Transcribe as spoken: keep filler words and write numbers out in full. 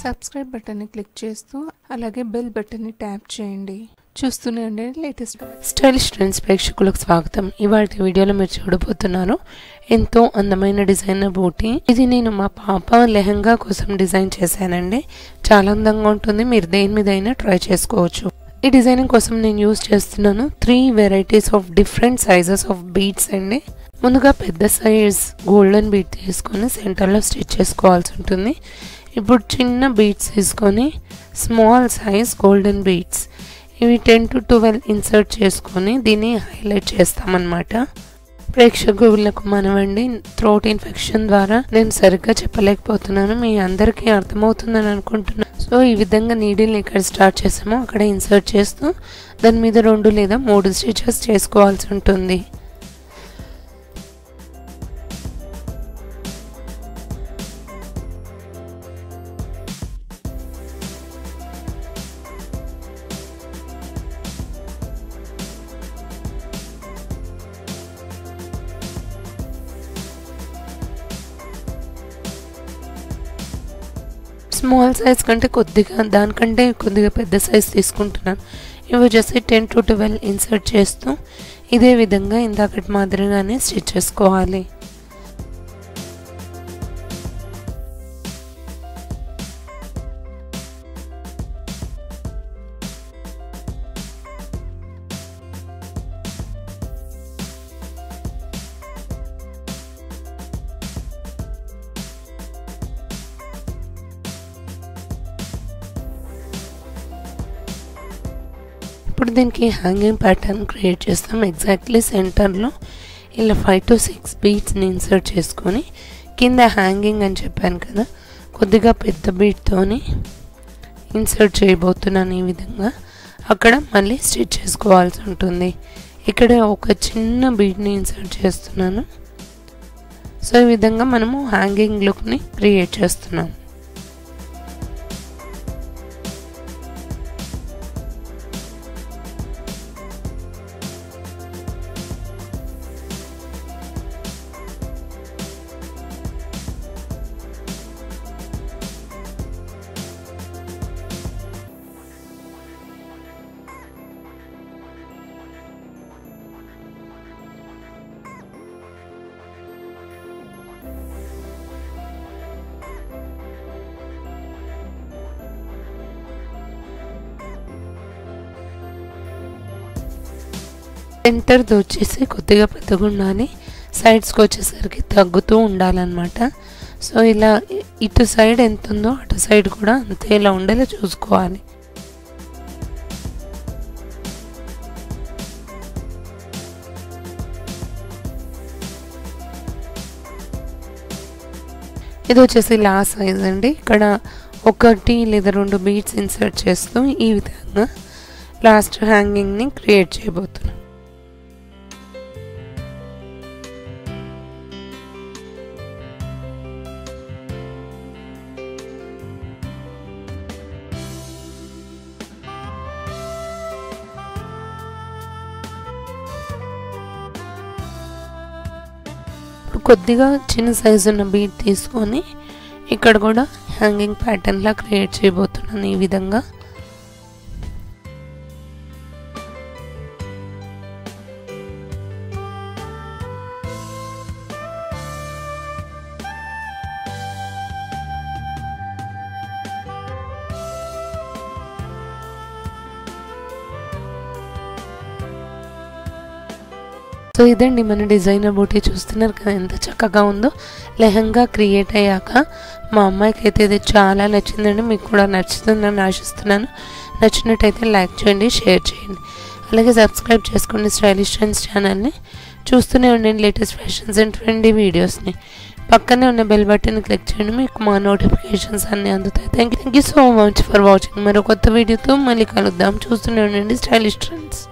Subscribe బటన్ని click చేస్తూ అలాగే బెల్ బటన్ని ట్యాప్ చేయండి. చూస్తూనే ఉండండి లేటెస్ట్ స్టైలిష్ ట్రెండ్స్ ప్రేక్షకులకు స్వాగతం. ఇవాళ వీడియోలో మీరు చూడబోతున్నారు ఎంతో అందమైన డిజైనర్ బూటీ. ఇది నేను మా పాప లెహంగా కోసం డిజైన్ చేశానండి. చాలా అందంగా ఉంటుంది. మీరు దేని మీద అయినా ట్రై చేసుకోవచ్చు. ఈ డిజైనింగ్ కోసం నేను యూజ్ చేస్తున్నాను three varieties of different sizes of beads అండి. ముందుగా పెద్ద సైజ్ గోల్డెన్ బీడ్ తీసుకొని సెంటర్లో స్టిచ్ చేసుకోవాల్సి ఉంటుంది. ఇప్పుడు చిన్న బీడ్స్ తీసుకొని స్మాల్ సైజ్ గోల్డెన్ బీడ్స్ ఇవి టెన్ టు ట్వెల్వ్ ఇన్సర్ట్ చేసుకొని దీన్ని హైలైట్ చేస్తామన్నమాట. ప్రేక్షకులకు మనవండి థ్రోట్ ఇన్ఫెక్షన్ ద్వారా నేను సరిగ్గా చెప్పలేకపోతున్నాను. మీ అందరికీ అర్థమవుతుందని అనుకుంటున్నాను. సో ఈ విధంగా నీడిల్ని ఎక్కడ స్టార్ట్ చేసామో అక్కడ ఇన్సర్ట్ చేస్తూ దాని మీద రెండు లేదా మూడు స్టిచెస్ చేసుకోవాల్సి ఉంటుంది. స్మాల్ సైజ్ కంటే కొద్దిగా దానికంటే కొద్దిగా పెద్ద సైజ్ తీసుకుంటున్నాను. ఇవి just ten to twelve insert చేస్తూ ఇదే విధంగా ఇందాకటి మాదిరిగానే స్టిచ్ చేసుకోవాలి. ఇప్పుడు దీనికి హ్యాంగింగ్ ప్యాటర్న్ క్రియేట్ చేస్తాం. ఎగ్జాక్ట్లీ సెంటర్లో ఇలా ఫైవ్ టు సిక్స్ బీడ్స్ని ఇన్సర్ట్ చేసుకొని కింద హ్యాంగింగ్ అని చెప్పాను కదా, కొద్దిగా పెద్ద బీడ్తోని ఇన్సర్ట్ చేయబోతున్నాను. ఈ విధంగా అక్కడ మళ్ళీ స్టిచ్ చేసుకోవాల్సి ఉంటుంది. ఇక్కడ ఒక చిన్న బీడ్ని ఇన్సర్ట్ చేస్తున్నాను. సో ఈ విధంగా మనము హ్యాంగింగ్ లుక్ని క్రియేట్ చేస్తున్నాం. సెంటర్ది వచ్చేసి కొద్దిగా పెద్దగా ఉండాలి, సైడ్స్కి వచ్చేసరికి తగ్గుతూ ఉండాలన్నమాట. సో ఇలా ఇటు సైడ్ ఎంత ఉందో అటు సైడ్ కూడా అంతే ఇలా ఉండేలా చూసుకోవాలి. ఇది వచ్చేసి లాస్ట్ సైజ్ అండి. ఇక్కడ ఒకటి లేదా రెండు బీడ్స్ ఇన్సర్ట్ చేస్తూ ఈ విధంగా లాస్ట్ హ్యాంగింగ్ని క్రియేట్ చేయబోతున్నాం. కొద్దిగా చిన్న సైజు ఉన్న బీడ్ తీసుకొని ఇక్కడ కూడా హ్యాంగింగ్ ప్యాటర్న్ లా క్రియేట్ చేయబోతున్నాను. ఈ విధంగా సో ఇదండి మన డిజైనర్ బూటీ. చూస్తున్నారు కదా ఎంత చక్కగా ఉందో. లెహంగా క్రియేట్ అయ్యాక మా అమ్మాయికి అయితే ఇది చాలా నచ్చిందండి. మీకు కూడా నచ్చుతుందని ఆశిస్తున్నాను. నచ్చినట్టయితే లైక్ చేయండి, షేర్ చేయండి, అలాగే సబ్స్క్రైబ్ చేసుకోండి స్టైలిష్ ట్రెండ్స్ ఛానల్ని. చూస్తూనే ఉండండి లేటెస్ట్ ఫ్యాషన్స్ అండ్ ట్రెండీ వీడియోస్ని. పక్కనే ఉన్న బెల్ బటన్ క్లిక్ చేయండి, మీకు మా నోటిఫికేషన్స్ అన్నీ అందుతాయి. Thank you thank you so much for watching. మరో కొత్త వీడియోతో మళ్ళీ కలుద్దాం. చూస్తూనే ఉండండి స్టైలిష్ ట్రెండ్స్.